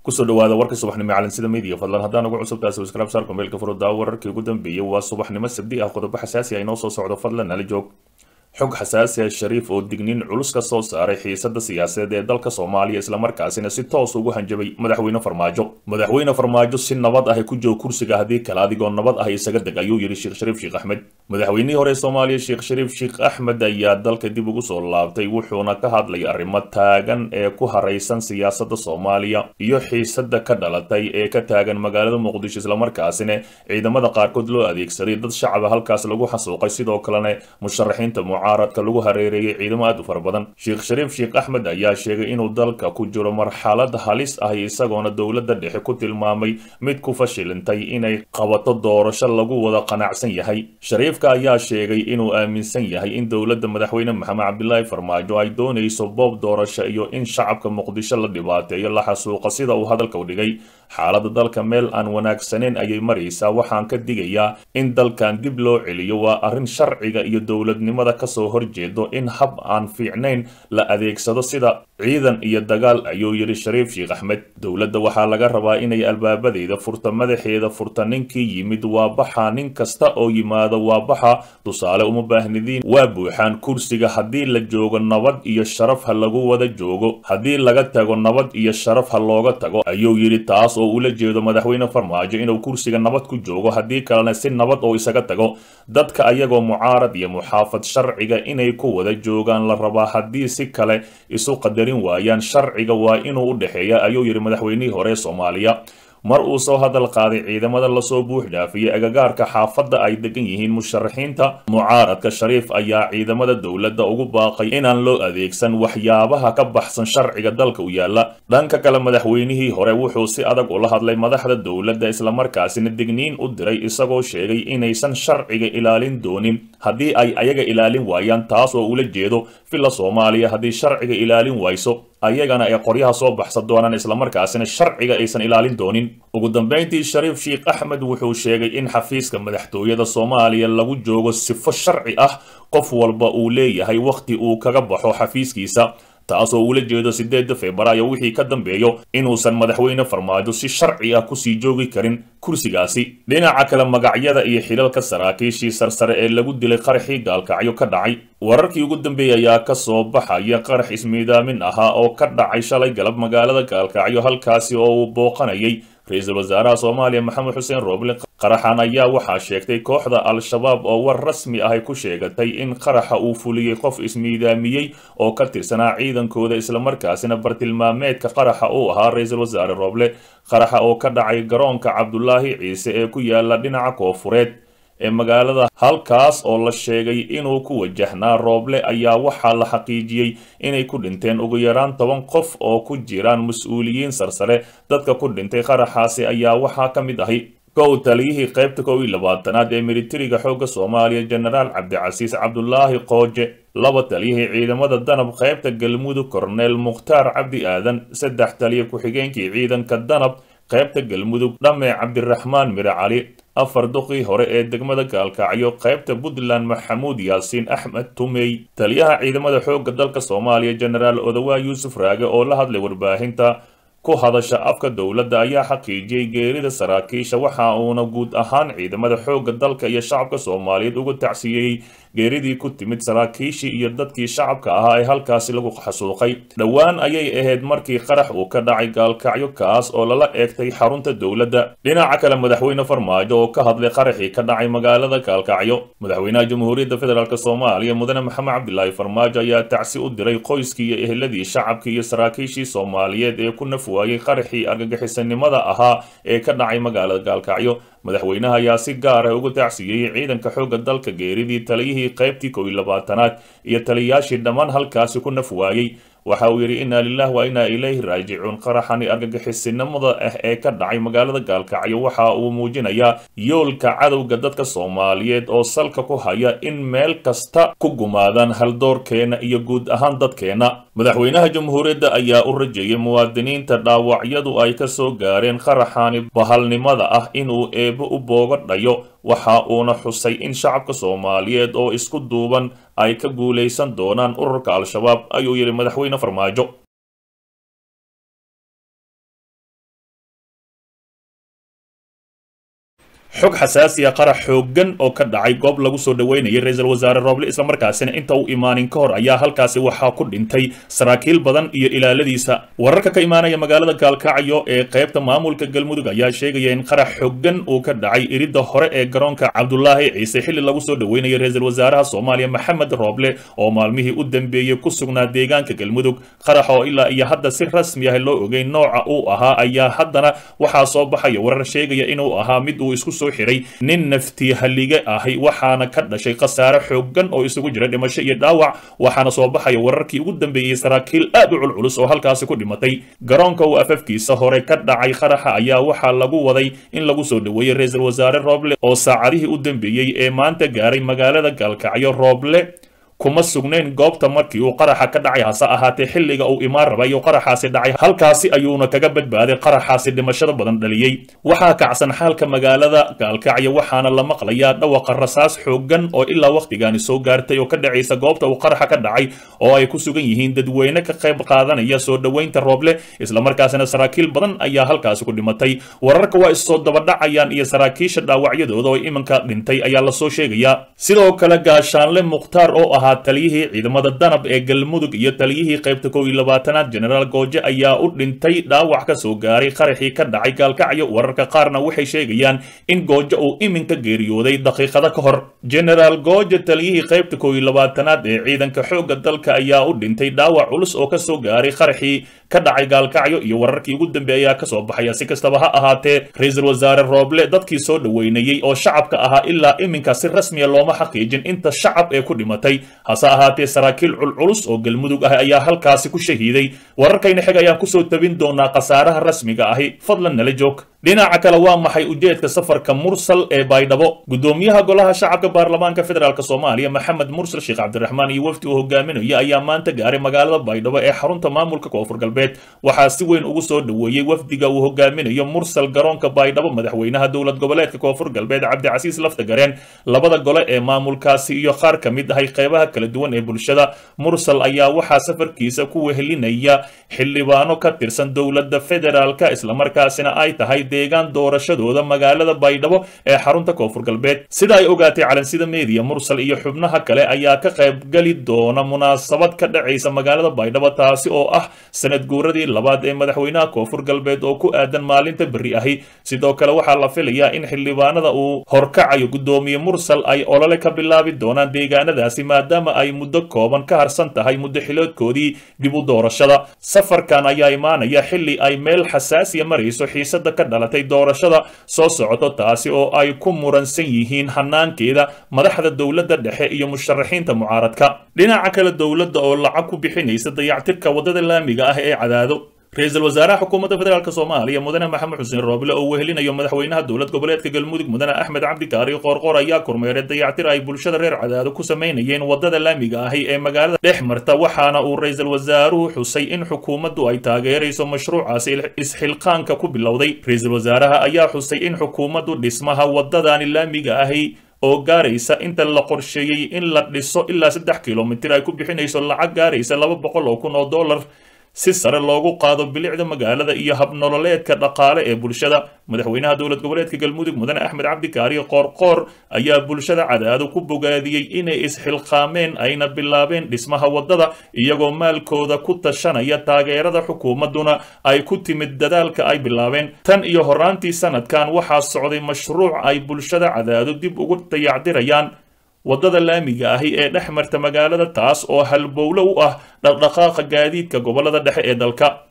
kusoo dhawaada warka subaxnimo calansida media fadlan haddaan ugu cusubtahay subscribe saar kumeelka furudda wararkii ugu dambeeyay waa subaxnimo sabdi ah qodobo xasaasi ah inoo soo socdo fadlan nala joog xog xasaasi ah shariif oo digniin culus ka soo saaray xiisadda siyaasadeed ee dalka Soomaaliya isla markaasina si toos ugu hanjabay madaxweyne farmaajo si nabad ah ku joog kursiga hadii kala adigoo nabad ah isaga deg ayuu yiri Sheekh Shariif Sheekh Axmed madaxweynihii hore Soomaaliya Sheekh Shariif Sheekh Axmed ayaa dalka dib ugu soo laabtay wuxuuna ka hadlay arrimo taagan ee ku hareysan siyaasadda Soomaaliya iyo xiisadda ka dhalatay ee ka taagan magaalada Muqdisho isla markaasina ciidamada qaarkood loo adeegsaday dad shacab halkaas lagu xasuuqay sidoo kalena musharaxiinta mucaaradka lagu hareereeyay ciidamo aad u fara badan Sheekh Shariif Sheekh Axmed ayaa sheegay inuu dalka ku jiro marxalad halis ah isagoona dowladda dhexe ku tilmaamay mid ku fashilantay inay qabato doorasho lagu wada qanacsan yahay Shariifka ayaa sheegay inuu aaminsan yahay in dowladda madaxweyne Maxamed Cabdullaahi Farmaajo ay doonayso boob doorasho iyo in shacabka Muqdisho la dhibaateeyo la xasuuqo sida uu hadalka u dhigay xaaladda dalka meel aan wanaagsaneyn ayay maraysaa waxaan ka digayaa in dalkan dib loo celiyo waa arrin sharciga iyo dowladnimada ka soo horjeedo in hab aan fiicnayn la adeegsado sida ciidan iyo dagaal ayuu yiri Shariif Sheekh Axmed dowladda waxaa laga rabaa inay albaabadeeda furta madaxeeda furta ninkii yimid waa baxa nin kasta oo yimaado waa baxa tusaale uma baahnidiin waa buuxaan kursiga haddii la joogo nabad iyo sharaf ha lagu wada joogo haddii laga tago nabad iyo sharaf ha looga tago ayuu yiri taas oo ula jeedo madaxweyne Farmaajo inuu kursiga nabad ku joogo haddii kalena si nabad oo isaga tago dadka ayagoo mucaarad iyo muxaafad sharciga inay ku wada joogaan la rabaa haddii si kale isu qadarin waayaan sharciga waa inuu u dhaxeeya ayuu yiri madaxweynihii hore Soomaaliya mar uu soo hadal qaaday ciidamada la soo buux dhaafiyay agagaarka xaafadda ay degan yihiin musharaxiinta mucaaradka Shariif ayaa ciidamada dowladda ugu baaqay inaan loo adeegsan waxyaabaha ka baxsan sharciga dalka u yaala dhanka kale madaxweynihii hore wuxuu si adag ula hadlay madaxda dowladda isla markaasina digniin u diray isagoo sheegay inaysan sharciga ilaalin doonin haddii ay ayaga ilaalin waayaan taas oo ula jeedo filla Soomaaliya haddii sharciga ilaalin wayso ayagana ay qoryaha soo baxsan doonaan isla markaasina sharciga aysan ilaalin doonin ugu dambeyntii Shariif Sheekh Axmed wuxuu sheegay in xafiiska madaxtooyada Soomaaliya lagu joogo sifo sharci ah qof walba uu leeyahay waqti uu kaga baxo xafiiskiisa taas oo ula jeedo 8 Febraayo wixii ka dambeeyo inuusan madaxweyne Farmaajo si sharci ah ku sii joogi karin kursigaasi dhinaca kale magacyada iyo xilalka saraakiishii sarsare ee lagu dilay qaraxii gaalkacyo ka dhacay wararkii ugu dambeeyay ayaa ka soo baxaya qarax ismiidaamin ahaa oo ka dhacay shalay galab magaalada gaalkacyo halkaasi oo uu booqanayay ra'iisul wasaaraha Soomaaliya Maxamed Xuseen Roble qaraxan ayaa waxaa sheegtay kooxda al-shabaab oo war rasmi ah ay ku sheegatay in qaraxa uu fuliyay qof ismiidaamiyay oo ka tirsanaa ciidankooda isla markaasina bartilmaameedka qaraxa uu ahaa ra'iisul wasaare Roble qaraxa oo ka dhacay garoonka Cabdullaahi Ciise ee ku yaala dhinaca koonfureed ee magaalada halkaas oo la sheegay inuu ku wajahnaa Roble ayaa waxaa la xaqiijiyay inay ku dhinteen ugu yaraan 10 qof oo ku jiraan mas'uuliyiin sarsare dadka ku dhintay qaraxaasi ayaa waxaa ka mid ahi taliyihii qaybta 12aad ee militariga xoogga Soomaaliya Generaal Cabdicasiis Cabdullaahi Qooje laba taliyihii ciidamada danab qaybta Galmudug Korneel Mukhtaar Cabdi Aadan saddex taliye ku xigeenkii ciidanka danab qaybta Galmudug Dhame Cabdiraxmaan Mire Cali afar duqii hore ee degmada Gaalkacyo qaybta Puntland Maxamuud Yaasiin Axmed Tumey taliyaha ciidamada xoogga dalka Soomaaliya Generaal Odawa Yuusuf Raage oo la hadlay warbaahinta ku hadasha afka dowladda ayaa xaqiijiyay geerida saraakiisha waxa uuna guud ahaan ciidamada xoogga dalka iyo shacabka Soomaaliyeed ugu tacsiyay geeridii ku timid saraakiishii iyo dadkii shacabka ahaa ee halkaasi lagu xasuuqay dhawaan ayay ahayd markii qarax uu ka dhacay gaalkacyo kaas oo lala eegtay xarunta dowladda dhinaca kale madaxweyne Farmaajo oo ka hadlay qaraxii ka dhacay magaalada gaalkacyo madaxweynaha Jamhuuriyadda Federaalka Soomaaliya Mudane Maxamed Cabdullaahi Farmaajo ayaa tacsi u diray qoyskii iyo eheladii shacabkii iyo saraakiishii Soomaaliyeed ee ku waayay qaraxii argagixisanimada ahaa ee ka dhacay magaalada gaalkacyo madaxweynaha ayaa si gaar ah ugu tacsiyay ciidanka xoogga dalka geeridii taliyihii qaybtii 12aad iyo taliyaashii dhammaan halkaasi ku naf waayay waxa uu yiri inna lillahi wa inna ilayhi raaji'un qaraxani argagixisanimada ah ee ka dhacay magaalada gaalkacyo waxa uu muujinayaa yoolka cadawga dadka Soomaaliyeed oo salka ku haya in meel kasta ku gumaadaan haldoorkeena iyo guud ahaan dadkeena madaxweynaha jamhuuriyadda ayaa u rajeeyay muwaadiniinta dhaawacyadu ay ka soo gaareen qaraxani bahalnimada ah inuu eebo u boogadhayo waxa uuna xusay in shacabka Soomaaliyeed oo isku duuban ay ka guuleysan doonaan ururka al-shabaab ayuu yiri madaxweyne Farmaajo xog xasaasi ah qarax xooggan oo ka dhacay goob lagu soo dhaweynayay ra'iisul wasaare Roble isla markaasina inta uu imaanin ka hor ayaa halkaasi waxaa ku dhintay saraakiil badan iyo ilaaladiisa wararka ka imaanaya magaalada Gaalkacyo ee qaybta maamulka Galmudug ayaa sheegaya in qarax xooggan uu ka dhacay irida hore ee garoonka Cabdullaahi Ciise xilli lagu soo dhaweynayay ra'iisul wasaaraha Soomaaliya Maxamed Roble oo maalmihii u dambeeyay ku sugnaa deegaanka Galmudug qarax oo ilaa iyo hadda si rasmi ah loo ogeyn nooca uu ahaa ayaa haddana waxaa soo baxaya warar sheegaya inuu ahaa mid uu isku soo xiray nin nafti haliga ahi waxaana ka dhashay khasaare xooggan oo isugu jira dhimasho iyo dhaawac waxaana soo baxaya wararkii ugu dambeeyay saraakiil aad u culculus oo halkaasi ku dhimatay garoonka uu afafkiisa hore ka dhacay qaraxa ayaa waxaa lagu waday in lagu soo dhaweeyay ra'iisul wasaare Roble oo saacadihii u dambeeyay ee maanta gaaray magaalada Gaalkacyo Roble kuma sugnayn goobta markii uu qaraxa ka dhacay hase ahaatee xilliga uu imaan rabay oo qaraxaasi dhacay halkaasi ayuuna kaga badbaaday qaraxaasi dhimashada badan dhaliyay waxaa kacsan xaalka magaalada Gaalkacyo waxaana la maqlayaa dhawaqa rasaas xooggan oo ilaa waqtigaani soo gaartay oo ka dhacaysa goobta uu qaraxa ka dhacay oo ay ku sugan yihiin dadweyne ka qayb qaadanaya soo dhaweynta Roble isla markaasina saraakiil badan ayaa halkaasi ku dhimatay wararka waa isoo daba dhacayaan iyo saraakiisha dhaawacyadooda oo imanka dhintay ayaa la soo sheegaya sidoo kale gaashaanle Mukhtaar oo ah taliyihii ciidamada danab ee Galmudug iyo taliyihii qaybta 12aad General Gooje ayaa u dhintay dhaawac ka soo gaaray qaraxii ka dhacay Gaalkacyo wararka qaarna waxay sheegayaan in Gooje uu iminka geeriyooday daqiiqada ka hor General Gooje taliyihii qaybta 12aad ee ciidanka xoogga dalka ayaa u dhintay dhaawac culus oo ka soo gaaray qaraxii ka dhacay Gaalkacyo iyo wararkii ugu dambeeyay ka soo baxaya si kastaba ha ahaatee ra'iisul wasaare Roble dadkii soo dhaweynayay oo shacabka ahaa ilaa iminka si rasmi ah looma xaqiijin inta shacab ee ku dhimatay hase ahaatee saraakiil culculus oo Galmudug ah ayaa halkaasi ku shahiiday wararkayna xig ayaan ku soo tabin doonaa qasaaraha rasmiga ahi fadlan nala joog dhinaca kale waa maxay ujeedka safarka Mursal ee Baydhabo gudoomiyaha golaha shacabka baarlamaanka federaalka Soomaaliya Maxamed Mursal Sheekh Cabdiraxmaan iyo wafdi uu hogaaminayo ayaa maanta gaaray magaalada Baydhabo ee xarunta maamulka Koonfur Galbeed waxaa si weyn ugu soo dhaweeyay wafdiga uu hogaaminayo Mursal garoonka Baydhabo madaxweynaha dowlad goboleedka Koonfur Galbeed Cabdicasiis Laftagareen labada gole ee maamulkaasi iyo qaar kamid ah qaybaha kala duwan ee bulshada Mursal ayaa waxaa safarkiisa ku wehelinaya xildhibaano ka tirsan dowladda federaalka isla markaasina ay tahay deegaan doorashadooda magaalada Baydhabo ee xarunta Koonfur Galbeed sida ay ogaatay calansida media Mursal iyo xubnaha kale ayaa ka qayb gali doona munaasabad ka dhacaysa magaalada Baydhabo taasi oo ah sanad guuradii labaad ee madaxweynaha Koonfur Galbeed oo ku aadan maalinta bari ahi sidoo kale waxaa la filayaa in xildhibaanada uu horkacayo gudoomiye Mursal ay olole ka bilaabi doonaan deegaanadaasi maadaama ay muddo kooban ka harsan tahay muddo xiloodkoodii dib u doorashada safarkan ayaa imaanaya xilli ay meel xasaasiya marayso xiisada ka dhalatay doorashada soo socoto taasi oo ay ku muransan yihiin hanaankeeda madaxda dowladda dhexe iyo musharaxiinta mucaaradka dhinaca kale dowladda oo lacag ku bixinaysa dayactirka wadada laamiga ah ee Cadaado ra'iisul wasaaraha xukuumadda federaalka Soomaaliya mudane Maxamed Xuseen Roble oo wehelinayo madaxweynaha dowlad goboleedka Galmudug mudane Axmed Cabdi Kaari Qoorqoor ayaa kormeeray dayactir ay bulshada reer Cadaado ku sameynayeen wadada laamiga ah ee magaalada dhexmarta waxaana uu ra'iisul wasaaruhu xusay in xukuumaddu ay taageerayso mashruucaasi isxilqaanka ku bilowday ra'iisul wasaaraha ayaa xusay in xukuumaddu dhismaha wadadani laamiga ah oo gaaraysa inta la qorsheeyay in la dhiso ilaa 3 kiiloomitir ay ku bixinayso lacag gaaraysa $200,000 si sare loogu qaado bilicda magaalada iyo hab nololeedka dhaqaale ee bulshada madaxweynaha dowlad goboleedka Galmudug mudane Axmed Cabdi Kaari Qoorqoor ayaa bulshada Cadaado ku bogaadiyay inay isxilqaameen ayna bilaabeen dhismaha wadada iyagoo maalkooda ku tashanaya taageerada xukuumaduna ay ku timid dadaalka ay bilaabeen tan iyo horaantii sanadkan waxaa socday mashruuc ay bulshada Cadaado dib ugu dayactirayaan wadada laamiga ah ee dhexmarta magaalada taas oo halbowle u ah dhaqdhaqaaqa gaadiidka gobolada dhexe ee dalka